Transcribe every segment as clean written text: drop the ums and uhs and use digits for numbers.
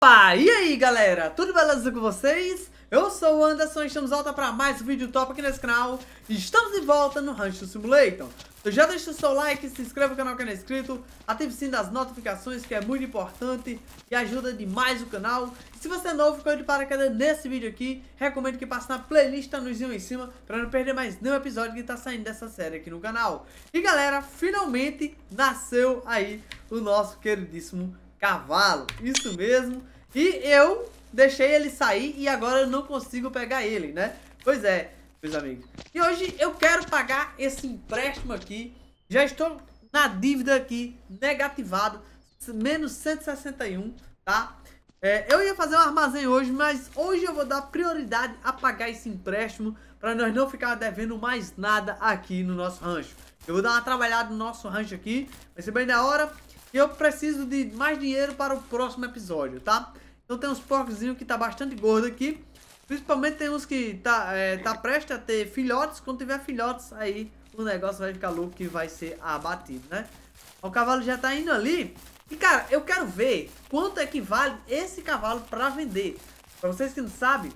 Opa! E aí galera, tudo beleza com vocês? Eu sou o Anderson e estamos de volta para mais um vídeo top aqui nesse canal. E estamos de volta no Rancho Simulator. Então já deixa o seu like, se inscreva no canal que não é inscrito, ative o sininho das notificações que é muito importante e ajuda demais o canal. E se você é novo, ficou de paraquedas nesse vídeo aqui, recomendo que passe na playlist, tá no izinho em cima, para não perder mais nenhum episódio que tá saindo dessa série aqui no canal. E galera, finalmente nasceu aí o nosso queridíssimo cavalo, isso mesmo. E eu deixei ele sair e agora eu não consigo pegar ele, né? Pois é, meus amigos. E hoje eu quero pagar esse empréstimo aqui. Já estou na dívida aqui, negativado, menos 161, tá? Eu ia fazer um armazém hoje, mas hoje eu vou dar prioridade a pagar esse empréstimo para nós não ficar devendo mais nada aqui no nosso rancho. Eu vou dar uma trabalhada no nosso rancho aqui, vai ser bem da hora. E eu preciso de mais dinheiro para o próximo episódio, tá? Então tem uns porcozinhos que tá bastante gordo aqui. Principalmente tem uns que tá prestes a ter filhotes. Quando tiver filhotes, aí o negócio vai ficar louco que vai ser abatido, né? O cavalo já tá indo ali. E cara, eu quero ver quanto é que vale esse cavalo para vender. Para vocês que não sabem,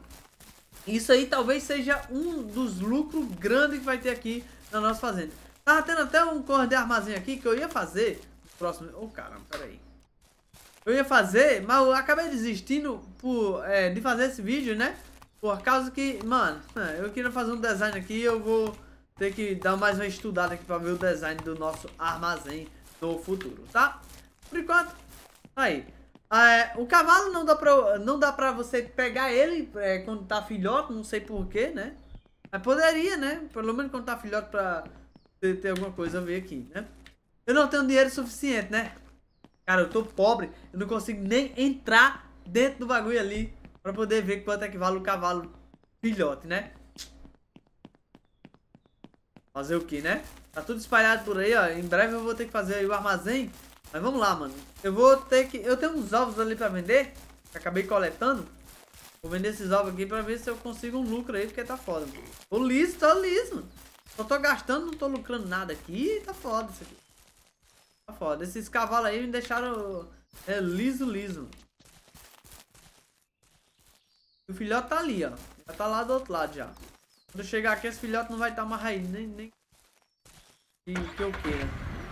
isso aí talvez seja um dos lucros grandes que vai ter aqui na nossa fazenda. Tava tendo até um corredor de armazém aqui que eu ia fazer próximo. Oh caramba, peraí. Eu ia fazer, mas eu acabei desistindo de fazer esse vídeo, né? Por causa que, mano, eu queria fazer um design aqui. Eu vou ter que dar mais uma estudada aqui pra ver o design do nosso armazém no futuro, tá? Por enquanto, aí. O cavalo não dá pra você pegar ele quando tá filhote, não sei porquê, né? Mas poderia, né? Pelo menos quando tá filhote pra ter alguma coisa a ver aqui, né? Eu não tenho dinheiro suficiente, né? Cara, eu tô pobre. Eu não consigo nem entrar dentro do bagulho ali pra poder ver quanto é que vale o cavalo filhote, né? Fazer o que, né? Tá tudo espalhado por aí, ó. Em breve eu vou ter que fazer aí o armazém. Mas vamos lá, mano. Eu tenho uns ovos ali pra vender. Que acabei coletando. Vou vender esses ovos aqui pra ver se eu consigo um lucro aí, porque tá foda, mano. Tô liso, mano. Só tô gastando, não tô lucrando nada aqui. Tá foda isso aqui. Tá foda. Esses cavalos aí me deixaram liso. O filhote tá ali, ó. Já tá lá do outro lado já. Quando eu chegar aqui, esse filhote não vai estar mais aí. Nem que eu queira.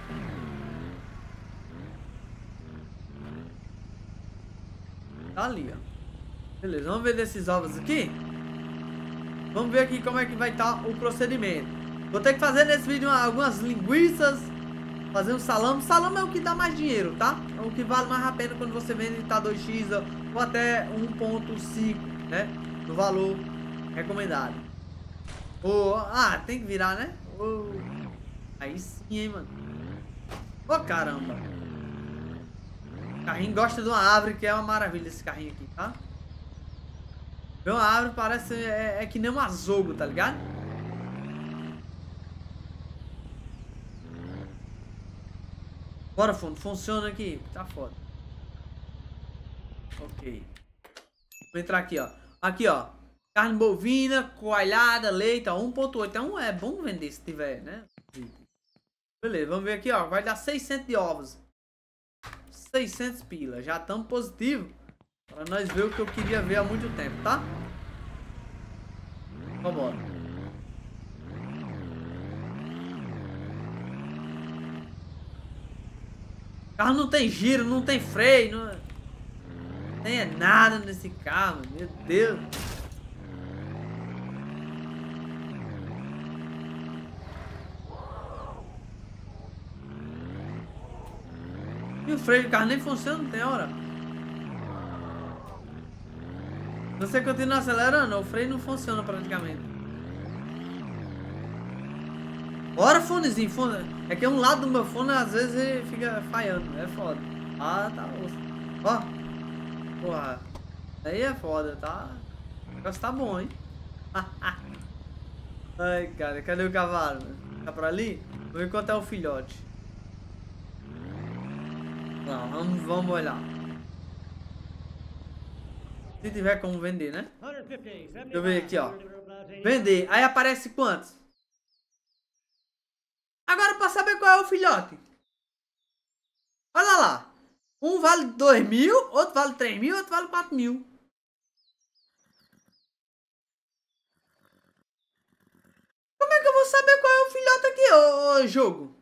Tá ali, ó. Beleza, vamos ver desses ovos aqui. Vamos ver aqui como é que vai estar o procedimento. Vou ter que fazer nesse vídeo algumas linguiças. Fazer um salame. Salame é o que dá mais dinheiro, tá? É o que vale mais a pena quando você vende tá 2x ou até 1.5, né? No valor recomendado. Tem que virar, né? Aí sim, hein, mano. Caramba. O carrinho gosta de uma árvore, que é uma maravilha esse carrinho aqui, tá? Ver uma árvore parece... É que nem um azogo, tá ligado? Bora, fundo, funciona aqui. Tá foda. Ok. Vou entrar aqui, ó. Aqui, ó. Carne bovina, coalhada, leite, ó. 1.8. Então é bom vender se tiver, né? Beleza, vamos ver aqui, ó. Vai dar 600 de ovos. 600 pila. Já estamos positivo. Para nós ver o que eu queria ver há muito tempo, tá? Vambora. O carro não tem giro, não tem freio, não tem nada nesse carro, meu Deus. E o freio do carro nem funciona, não tem hora. Você continua acelerando, o freio não funciona praticamente. Bora, fonezinho, fone. É que um lado do meu fone às vezes ele fica falhando, é foda. Tá osso. Ó. Porra. Aí é foda, tá? O negócio tá bom, hein? Ai, cara, cadê o cavalo? Tá por ali? Vamos ver quanto é o filhote. Não, vamos olhar. Se tiver como vender, né? Deixa eu ver aqui, ó. Vender. Aí aparece quantos? Agora pra saber qual é o filhote. Olha lá. Um vale 2.000, outro vale 3.000, outro vale 4.000. Como é que eu vou saber qual é o filhote aqui, ô jogo?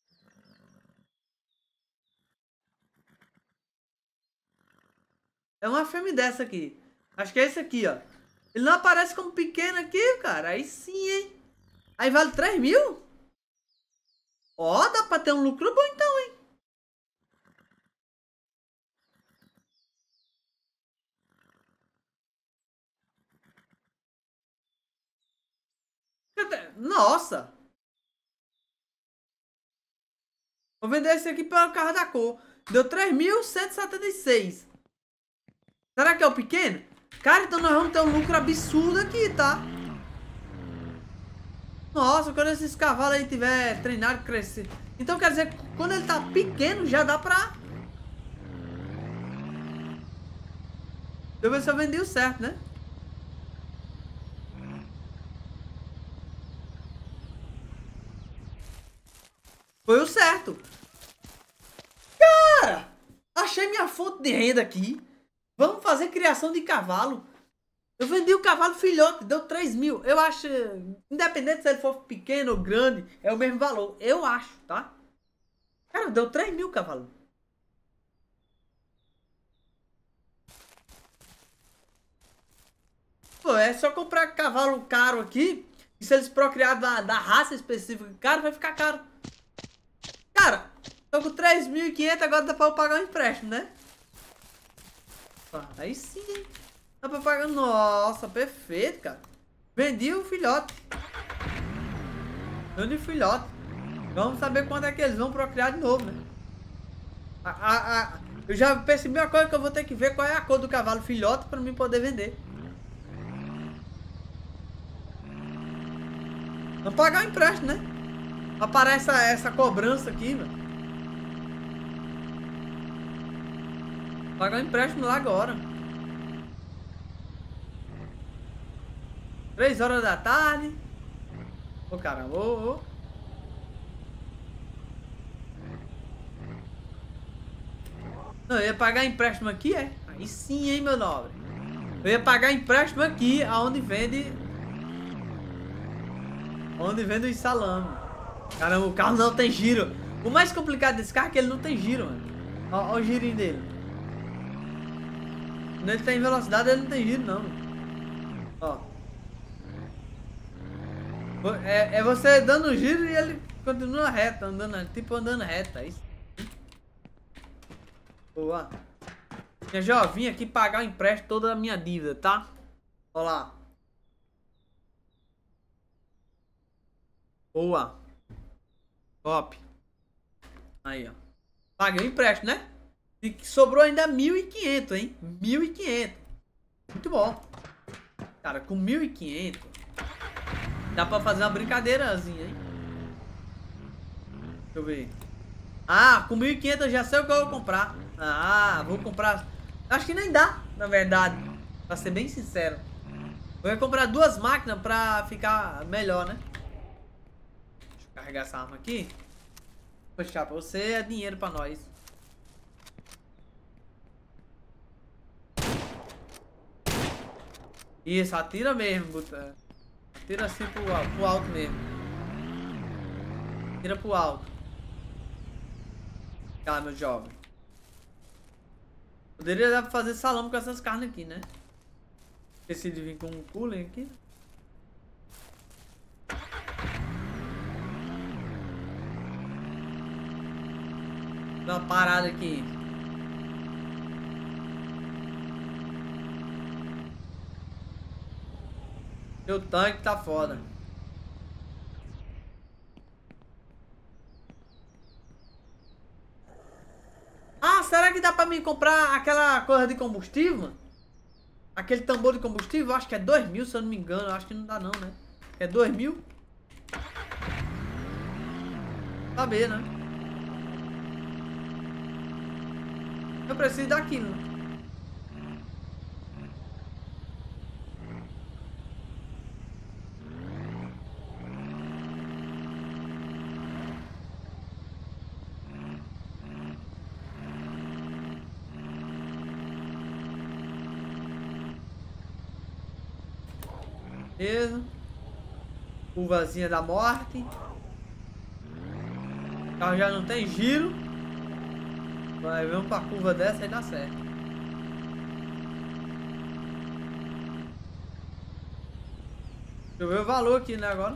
É uma fêmea dessa aqui. Acho que é esse aqui, ó. Ele não aparece como pequeno aqui, cara. Aí sim, hein? Aí vale 3.000? Ó, dá pra ter um lucro bom então, hein? Nossa! Vou vender esse aqui pelo carro da cor. Deu 3.176. Será que é o pequeno? Cara, então nós vamos ter um lucro absurdo aqui, tá? Nossa, quando esses cavalos aí tiver treinado, crescer. Então quer dizer que quando ele tá pequeno já dá pra... Deixa eu ver se eu vendi o certo, né? Foi o certo. Cara, achei minha fonte de renda aqui. Vamos fazer criação de cavalo. Eu vendi o cavalo filhote, deu 3.000. Eu acho, independente se ele for pequeno ou grande, é o mesmo valor. Eu acho, tá? Cara, deu 3.000 cavalo. Pô, é só comprar cavalo caro aqui. E se eles procriarem da raça específica, cara, vai ficar caro. Cara, tô com 3.500, agora dá pra eu pagar um empréstimo, né? Aí sim, hein? Dá pra pagar. Nossa, perfeito, cara. Vendi o filhote. Vendi o filhote. Vamos saber quando é que eles vão procriar de novo, né? Eu já percebi uma coisa que eu vou ter que ver qual é a cor do cavalo filhote pra mim poder vender. Vamos pagar o empréstimo, né? Aparece essa cobrança aqui, mano. Pagar o empréstimo lá agora. 3 horas da tarde. Ô, caramba, ô. Não, eu ia pagar empréstimo aqui, é? Aí sim, hein, meu nobre. Eu ia pagar empréstimo aqui, aonde vende... Onde vende os salame. Caramba, o carro não tem giro. O mais complicado desse carro é que ele não tem giro, mano. Olha o girinho dele. Quando ele tem velocidade, ele não tem giro, não. Ó. É você dando giro e ele continua reto, andando, tipo andando reto. É isso. Boa. Eu já vim aqui pagar o empréstimo toda a minha dívida, tá? Olha lá. Boa. Top. Aí, ó. Paguei o empréstimo, né? E sobrou ainda 1.500, hein? 1.500. Muito bom. Cara, com 1.500 dá pra fazer uma brincadeirazinha, hein? Deixa eu ver. Ah, com 1.500 eu já sei o que eu vou comprar. Ah, vou comprar... Acho que nem dá, na verdade. Pra ser bem sincero. Vou comprar 2 máquinas pra ficar melhor, né? Deixa eu carregar essa arma aqui. Poxa, pra você é dinheiro pra nós. Isso, atira mesmo, Buta. Atira assim pro alto mesmo. Atira pro alto. Tá, meu jovem. Poderia dar pra fazer salame com essas carnes aqui, né? Esqueci de vir com um cooler aqui. Dá uma parada aqui. Meu tanque tá foda. Ah, será que dá pra mim comprar aquela coisa de combustível, mano? Aquele tambor de combustível? Eu acho que é 2.000, se eu não me engano. Eu acho que não dá não, né? É 2.000? Saber, né? Eu preciso daquilo. Beleza. Curvazinha da morte. O carro já não tem giro. Vai, vamos pra curva dessa e dá certo. Deixa eu ver o valor aqui, né, agora.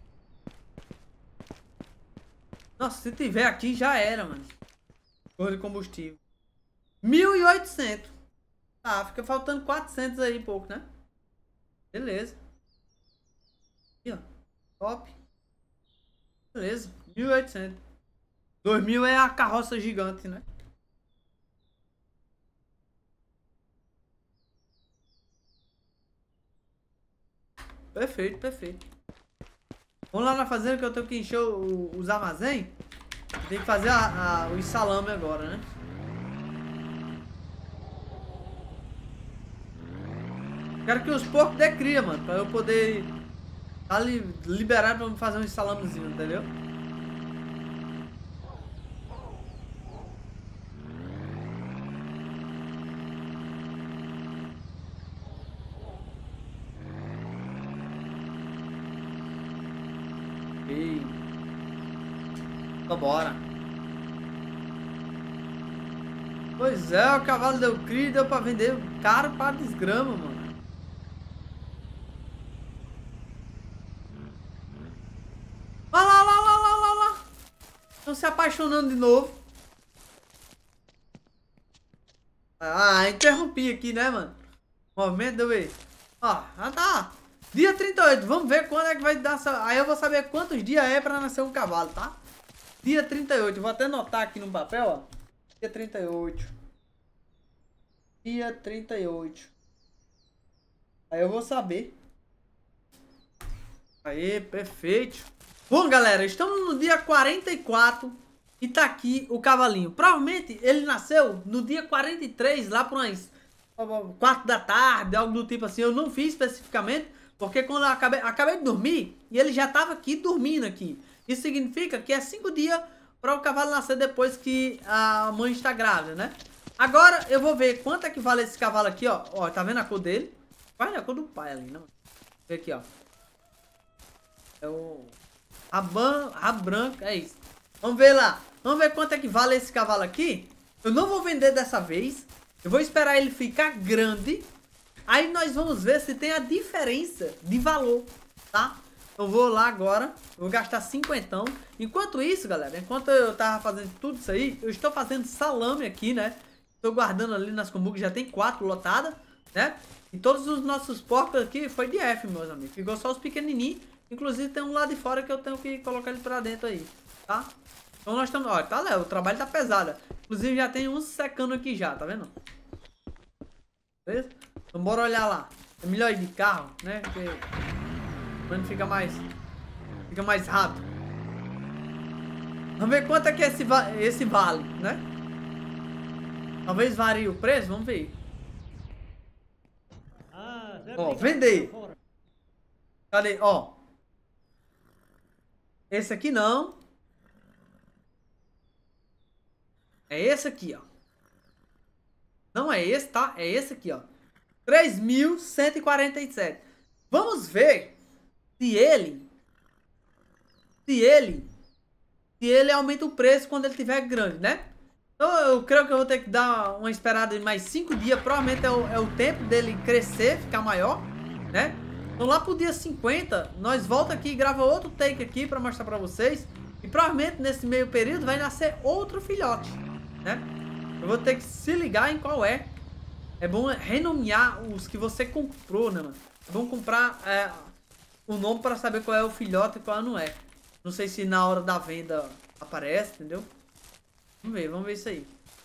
Nossa, se tiver aqui já era, mano. Cor de combustível. 1.800. Tá, fica faltando 400 aí, pouco, né? Beleza. Aqui, ó. Top. Beleza. 1.800. 2.000 é a carroça gigante, né? Perfeito, perfeito. Vamos lá na fazenda que eu tenho que encher os armazéns. Tem que fazer o salame agora, né? Quero que os porcos dê cria, mano. Pra eu poder estar liberado pra me fazer um salamezinho, entendeu? Então bora. Pois é, o cavalo deu cria e deu pra vender caro para desgrama, mano. Olha lá, lá, lá, lá, lá, lá. Estão se apaixonando de novo. Ah, interrompi aqui, né, mano? Movimento, deu aí. Ó, já tá. Dia 38, vamos ver quando é que vai dar essa... Aí eu vou saber quantos dias é pra nascer um cavalo, tá? Dia 38, vou até anotar aqui no papel, ó. Dia 38. Dia 38. Aí eu vou saber. Aí, perfeito. Bom, galera, estamos no dia 44 e tá aqui o cavalinho. Provavelmente ele nasceu no dia 43, lá por umas 4 da tarde, algo do tipo assim. Eu não fiz especificamente, porque quando eu acabei de dormir, e ele já tava aqui dormindo aqui. Isso significa que é 5 dias para o cavalo nascer depois que a mãe está grávida, né? Agora eu vou ver quanto é que vale esse cavalo aqui, ó. Ó, tá vendo a cor dele? Vai a cor do pai ali, não? Vê aqui, ó. É o... A branca, é isso. Vamos ver lá. Vamos ver quanto é que vale esse cavalo aqui. Eu não vou vender dessa vez. Eu vou esperar ele ficar grande. Aí nós vamos ver se tem a diferença de valor, tá? Eu vou lá agora. Eu vou gastar 50. Enquanto isso, galera, enquanto eu tava fazendo tudo isso aí, eu estou fazendo salame aqui, né? Estou guardando ali nas kombugas, já tem 4 lotadas, né? E todos os nossos porcos aqui foi de F, meus amigos. Ficou só os pequenininhos. Inclusive tem um lá de fora que eu tenho que colocar ele pra dentro aí, tá? Então nós estamos... Ó, tá, Léo, o trabalho tá pesado. Inclusive já tem uns secando aqui já, tá vendo? Beleza? Então bora olhar lá. É melhor ir de carro, né? Porque... Mano, fica mais rápido. Vamos ver quanto é que é esse vale, né? Talvez varie o preço, vamos ver. Ó, vender. Cadê? Ó. Esse aqui não. É esse aqui, ó. Não é esse, tá? É esse aqui, ó. 3.147. Vamos ver se ele aumenta o preço quando ele tiver grande, né? Então eu creio que eu vou ter que dar uma esperada de mais 5 dias. Provavelmente é o tempo dele crescer, ficar maior, né? Então lá pro dia 50, nós volta aqui e grava outro take aqui pra mostrar pra vocês. E provavelmente nesse meio período vai nascer outro filhote, né? Eu vou ter que se ligar em qual é. É bom renomear os que você comprou, né, mano? É bom comprar o nome pra saber qual é o filhote e qual não é. Não sei se na hora da venda aparece, entendeu? Vamos ver isso aí.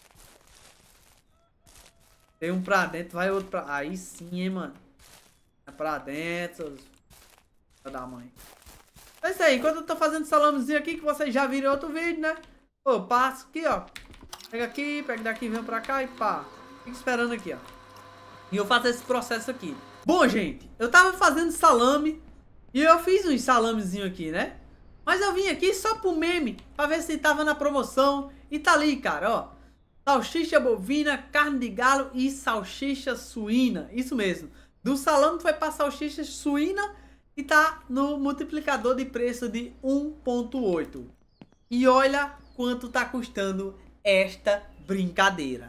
Tem um pra dentro, vai outro pra... Aí sim, hein, mano. É pra dentro. Da mãe. É isso aí, enquanto eu tô fazendo salamezinho aqui, que vocês já viram em outro vídeo, né? Pô, passo aqui, ó. Pega aqui, pega daqui, vem pra cá e pá. Fica esperando aqui, ó. E eu faço esse processo aqui. Bom, gente, eu tava fazendo salame. E eu fiz um salamezinho aqui, né? Mas eu vim aqui só pro meme, pra ver se tava na promoção. E tá ali, cara, ó. Salsicha bovina, carne de galo e salsicha suína. Isso mesmo. Do salame foi pra salsicha suína. e tá no multiplicador de preço de 1,8. E olha quanto tá custando esta brincadeira.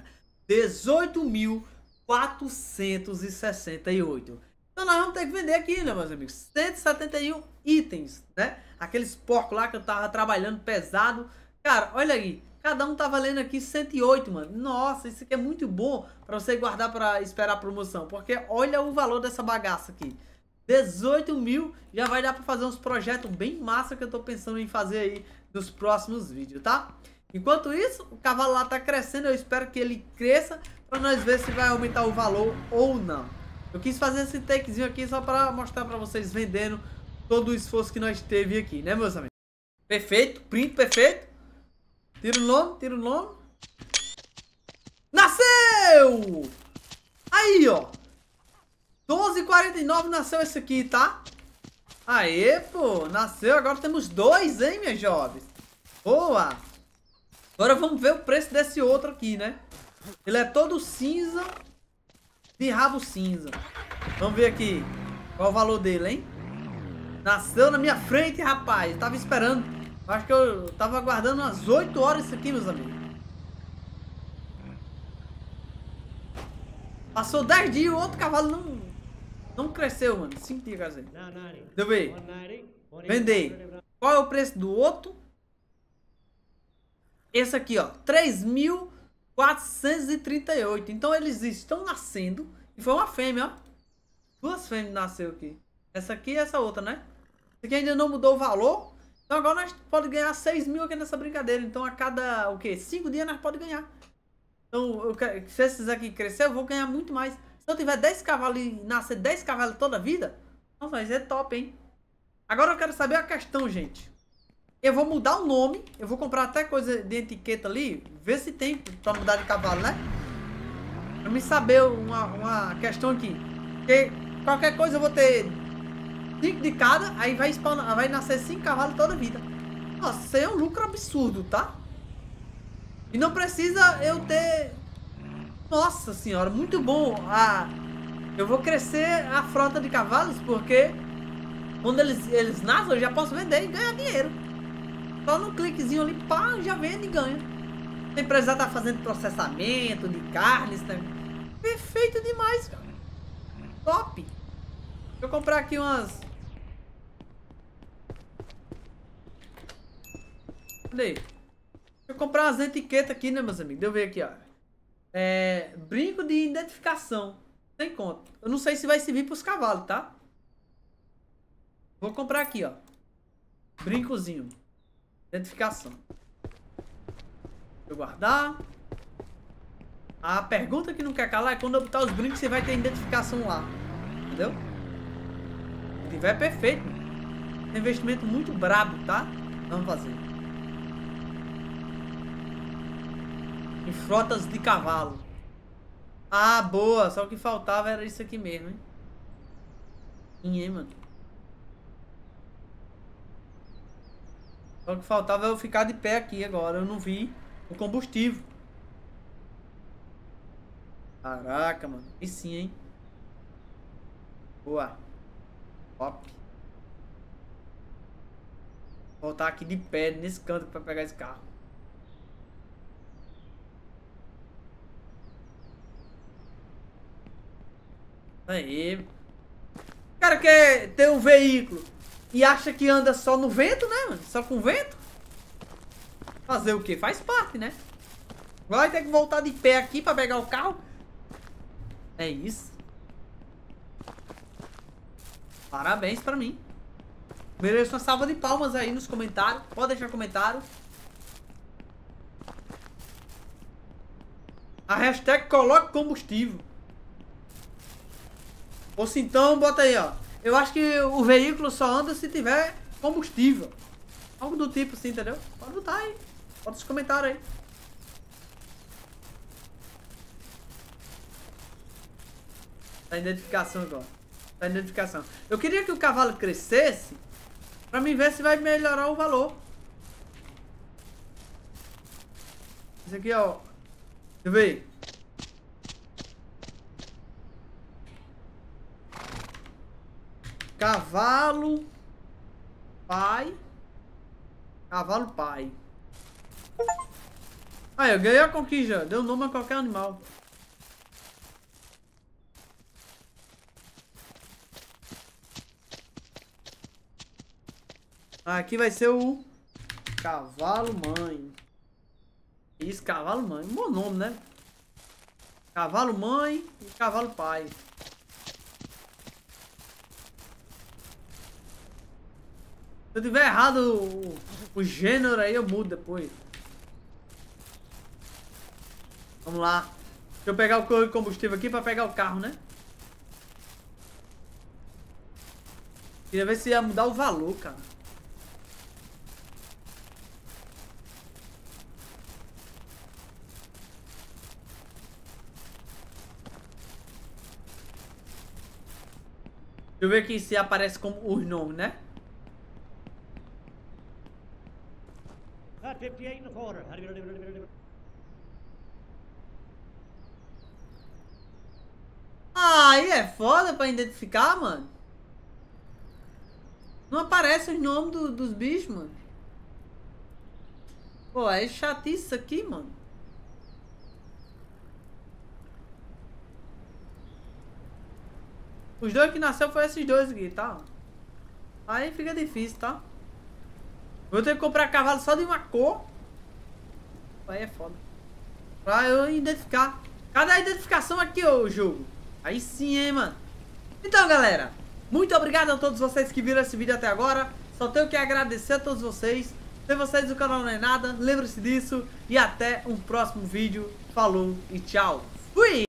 18.468. Então nós vamos ter que vender aqui, né, meus amigos? 171 itens, né? Aqueles porcos lá que eu tava trabalhando pesado. Cara, olha aí. Cada um tá valendo aqui 108, mano. Nossa, isso aqui é muito bom pra você guardar pra esperar a promoção. Porque olha o valor dessa bagaça aqui. 18 mil já vai dar pra fazer uns projetos bem massa que eu tô pensando em fazer aí nos próximos vídeos, tá? Enquanto isso, o cavalo lá tá crescendo. Eu espero que ele cresça pra nós ver se vai aumentar o valor ou não. Eu quis fazer esse takezinho aqui só pra mostrar pra vocês vendendo todo o esforço que nós teve aqui, né, meus amigos? Perfeito, print perfeito. Tira o nome, tira o nome. Nasceu! Aí, ó. 12h49 nasceu esse aqui, tá? Aê, pô. Nasceu. Agora temos 2, hein, minhas jovens? Boa. Agora vamos ver o preço desse outro aqui, né? Ele é todo cinza. De rabo cinza. Vamos ver aqui. Qual o valor dele, hein? Nasceu na minha frente, rapaz. Eu tava esperando. Acho que eu tava aguardando umas 8 horas isso aqui, meus amigos. Passou 10 dias e o outro cavalo não cresceu, mano. 5 dias, quer dizer. Deixa eu ver. Vender. Qual é o preço do outro? Esse aqui, ó. 3.438. Então eles estão nascendo. E foi uma fêmea, ó. 2 fêmeas nasceu aqui. Essa aqui e essa outra, né? Essa aqui ainda não mudou o valor. Então agora nós podemos ganhar 6 mil aqui nessa brincadeira. Então a cada, o quê? 5 dias nós podemos ganhar. Então, se esses aqui crescer, eu vou ganhar muito mais. Se eu tiver 10 cavalos e nascer 10 cavalos toda a vida, nossa, vai ser top, hein? Agora eu quero saber a questão, gente. Eu vou mudar o nome. Eu vou comprar até coisa de etiqueta ali. Ver se tem pra mudar de cavalo, né? Pra me saber uma questão aqui. Porque qualquer coisa eu vou ter 5 de cada. Aí vai nascer 5 cavalos toda a vida. Nossa, isso aí é um lucro absurdo, tá? E não precisa eu ter... Nossa senhora, muito bom. Eu vou crescer a frota de cavalos, porque quando eles nascem, eu já posso vender e ganhar dinheiro. Só num cliquezinho ali, pá, já vende e ganha. Sem precisar estar fazendo processamento de carnes, né? Perfeito demais, cara. Top. Deixa eu comprar aqui umas... Cadê? Deixa eu comprar umas etiquetas aqui, né, meus amigos? Deixa eu ver aqui, ó. Brinco de identificação. Sem conta. Eu não sei se vai servir pros cavalos, tá? Vou comprar aqui, ó. Brincozinho. Identificação. Deixa eu guardar. A pergunta que não quer calar é quando eu botar os brincos, você vai ter identificação lá. Entendeu? Se tiver, perfeito. É um investimento muito brabo, tá? Vamos fazer. Em frotas de cavalo. Ah, boa. Só o que faltava era isso aqui mesmo, hein? Hein, mano? Só o que faltava é eu ficar de pé aqui agora. Eu não vi o combustível. Caraca, mano. E sim, hein? Boa. Top. Vou voltar aqui de pé nesse canto pra pegar esse carro. Aí. O cara quer ter um veículo e acha que anda só no vento, né, mano? Só com vento. Fazer o quê? Faz parte, né? Vai ter que voltar de pé aqui pra pegar o carro. É isso. Parabéns pra mim. Mereço uma salva de palmas aí nos comentários. Pode deixar comentário. A hashtag coloque combustível. Ou se então, bota aí, ó. Eu acho que o veículo só anda se tiver combustível. Algo do tipo assim, entendeu? Pode botar aí. Bota os comentários aí. Tá identificação agora. Tá identificação. Eu queria que o cavalo crescesse pra mim ver se vai melhorar o valor. Isso aqui, ó. Deixa eu ver. Cavalo. Pai. Cavalo pai. Aí, eu ganhei a conquista. Deu nome a qualquer animal. Aqui vai ser o cavalo mãe. Isso, cavalo mãe. Um bom nome, né? Cavalo mãe e cavalo pai. Se eu tiver errado o gênero aí, eu mudo depois. Vamos lá. Deixa eu pegar o combustível aqui pra pegar o carro, né? Queria ver se ia mudar o valor, cara. Deixa eu ver aqui se aparece como os nomes, né? Ah, aí é foda pra identificar, mano. Não aparece os nomes dos bichos, mano. Pô, é chatice isso aqui, mano. Os dois que nasceu foi esses dois aqui, tá? Aí fica difícil, tá? Vou ter que comprar cavalo só de uma cor. Aí é foda. Pra eu identificar. Cadê a identificação aqui, ô jogo? Aí sim, hein, mano. Então, galera, muito obrigado a todos vocês que viram esse vídeo até agora. Só tenho que agradecer a todos vocês. Sem vocês o canal não é nada. Lembre-se disso. E até um próximo vídeo. Falou e tchau. Fui!